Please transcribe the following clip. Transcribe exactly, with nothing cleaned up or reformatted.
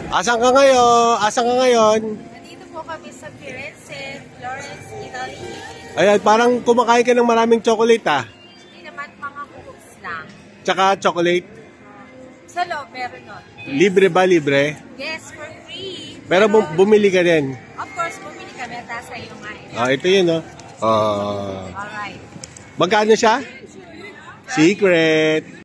Asan ka ngayon? Asan ka ngayon? Nandito po kami sa Firenze, Florence, Italy. Ayan, parang kumakain ka ng maraming chocolate ah. Hindi naman mga cookies lang. Tsaka chocolate. Sa loob, meron nun. Libre ba? Libre? Yes, for free. Pero bum- bumili ka din. Of course, bumili kami at nasa iyo nga eh. Ah, ito yun oh. Ah. Alright. Magkano siya? Secret.